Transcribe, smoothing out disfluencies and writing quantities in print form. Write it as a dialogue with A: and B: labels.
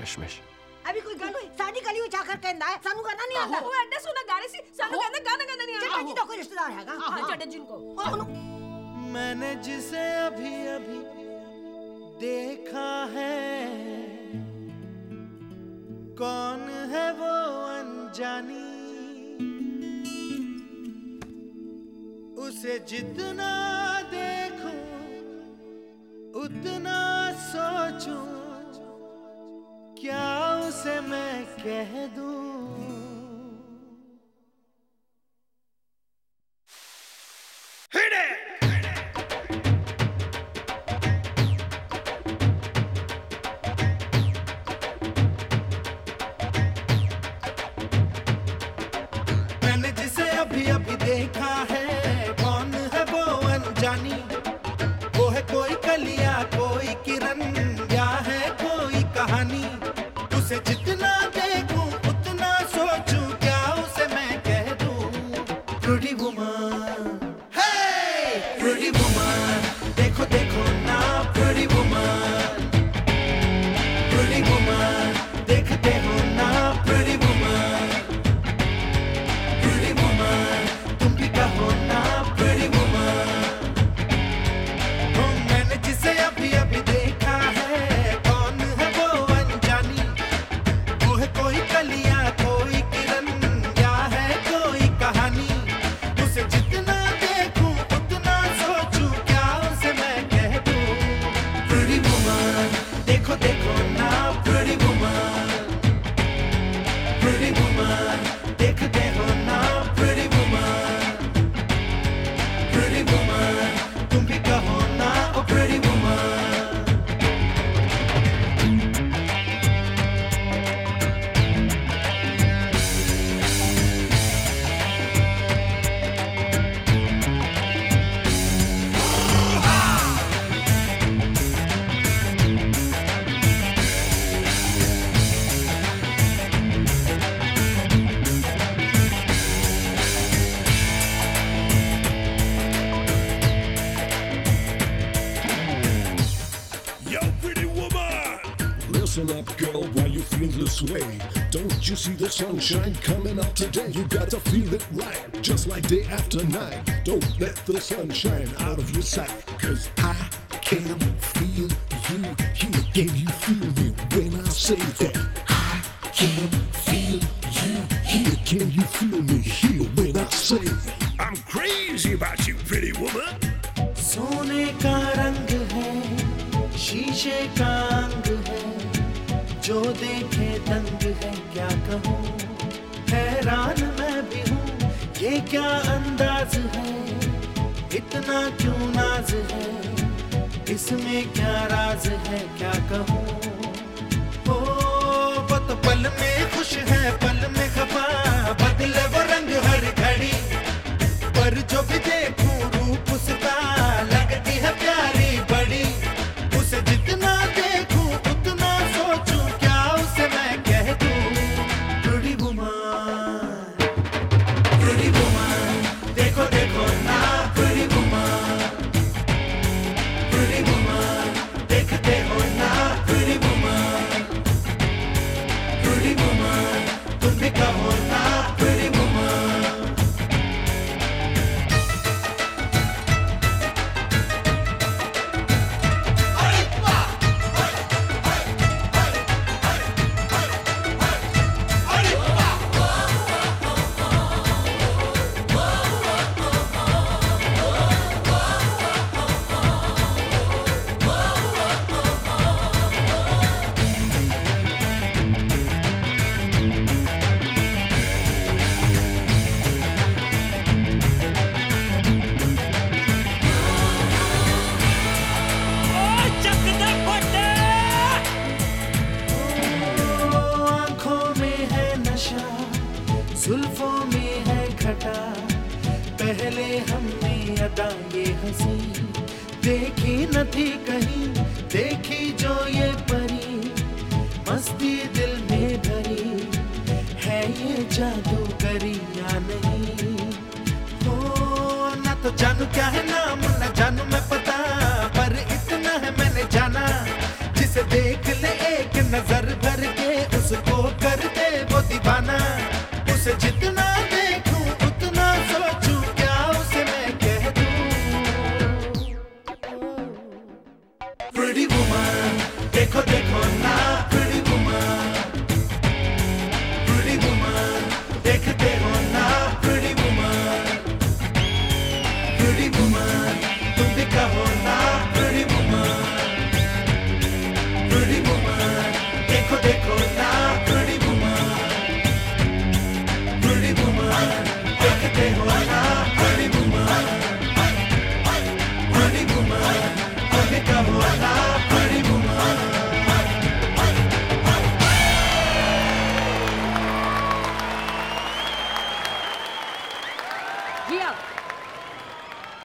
A: कश्मिश
B: अभी कोई गल हुई शादी कली हुई चाकर कहंदा है सानू गाना नहीं आता
C: वो एड्डे सुना गाने सी सानू कहंदा गाना गाना नहीं आता
B: जी तो कोई रिश्तेदार हैगा
C: हां चटे जिनको
D: मैंने जिसे अभी अभी देखा है कौन है वो अनजानी उसे जितना देखूं उतना सोचूं क्या उसे मैं कह दूं Hit it! मैंने जिसे अभी अभी देखा है कौन है वो अनजानी वो है कोई कलिया कोई किरण या है कोई कहानी उसे जितना देखूं उतना सोचूं क्या उसे मैं कह दूं Pretty woman hey pretty woman देखो देखो ना pretty woman देखते हो ना pretty woman तुम भी कहो ना pretty woman मैंने जिसे अभी अभी देखा है कौन है वो अनजानी वो है कोई कलिया कोई किरण या है कोई कहानी उसे जितना देखूं उतना सोचूं क्या उसे मैं कह दूं pretty woman देखो देखो ना pretty woman देखते हो ना pretty woman तुम भी कहो ना ओ pretty woman
E: Yo, pretty woman! Listen up, girl, why you feel this way? Don't you see the sunshine coming up today? You gotta feel it right, just like day after night. Don't let the sun shine out of your sight, 'cause I can feel you here. Can you feel me when I say that? I can feel you here. Can you feel me here when I say I'm crazy about you, pretty woman?
D: सोने का रंग है शीशे का अंग है जो देखे दंग है क्या कहूँ हैरान मैं भी हूँ ये क्या अंदाज है इतना क्यों नाज है इसमें क्या राज है क्या कहूँ ओ वो तो पल में खुश है पल में खफा बदले वो रंग हर घड़ी पर जो भी देखूं रूप उसका लगती है प्यारी बड़ी उसे जितना देखूं उतना सोचूं क्या उसे मैं कह दूं Pretty woman देखो देखो ना Pretty woman देखते हो ना Pretty woman तुम भी कहो ना Pretty woman जुल्फों में है घटा पहले हमने अदा ये हंसी देखी न थी कहीं देखी जो ये परी मस्ती दिल में भरी है ये जादूगरी या नहीं हो ना तो जानू क्या है नाम न जानू मैं पता पर इतना है मैंने जाना जिसे देख ले एक नजर